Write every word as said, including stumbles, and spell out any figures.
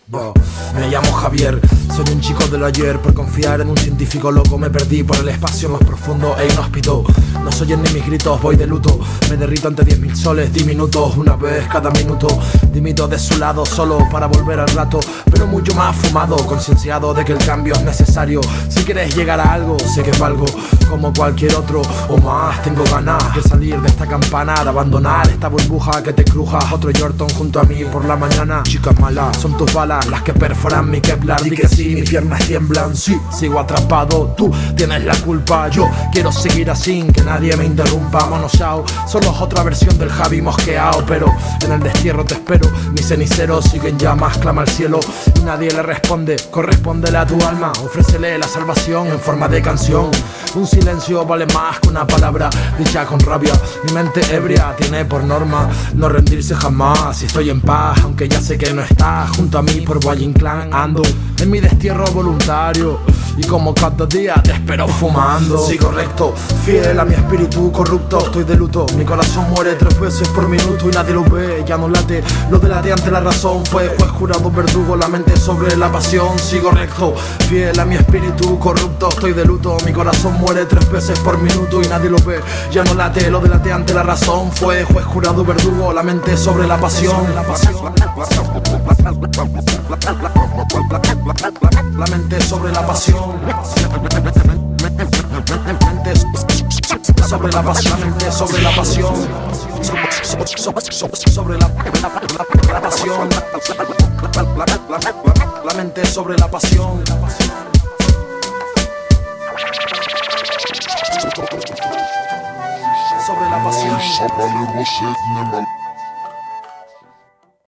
Yo me llamo Javier, soy un chico del ayer. Por confiar en un científico loco me perdí por el espacio más profundo e inhóspito. No soy en ni mis gritos, voy de luto. Me derrito ante diez mil soles diminutos, una vez cada minuto. Dimito de su lado solo para volver al rato, pero mucho más fumado, concienciado de que el cambio es necesario. Si quieres llegar a algo, sé que valgo como cualquier otro o más. Tengo ganas de salir de esta campana, de abandonar esta burbuja que te cruja. Otro Yorton junto a mí por la mañana. Chicas malas, son tus balas las que perforan mi Kevlar. Di que sí, mis piernas tiemblan, sí, sigo atrapado. Tú tienes la culpa, yo quiero seguir así, que nadie me interrumpa. Monosao, solo es otra versión del Javi mosqueado, pero en el destierro te espero. Mi cenicero sigue en llamas, clama al cielo y nadie le responde. Correspóndele a tu alma, ofrécele la salvación en forma de canción. Un silencio vale más que una palabra dicha con rabia. Mi mente ebria tiene por norma no rendirse jamás. Si estoy en paz, aunque ya sé que no estás junto a mí por Valle Inclán. Ando en mi destierro voluntario y como cada día te espero fumando. Sigo recto, fiel a mi espíritu corrupto. Estoy de luto, mi corazón muere tres veces por minuto y nadie lo ve, ya no late. Lo delate ante la razón, fue juez, jurado, verdugo, la mente sobre la pasión. Sigo recto, fiel a mi espíritu corrupto. Estoy de luto, mi corazón muere tres veces por minuto y nadie lo ve, ya no late. Lo delate ante la razón, fue juez, jurado, verdugo, la mente sobre la pasión. La pasión, la mente sobre la pasión. Mente sobre la pasión, mente sobre la pasión. Sobre la, la pasión. La mente sobre la pasión. Sobre la pasión.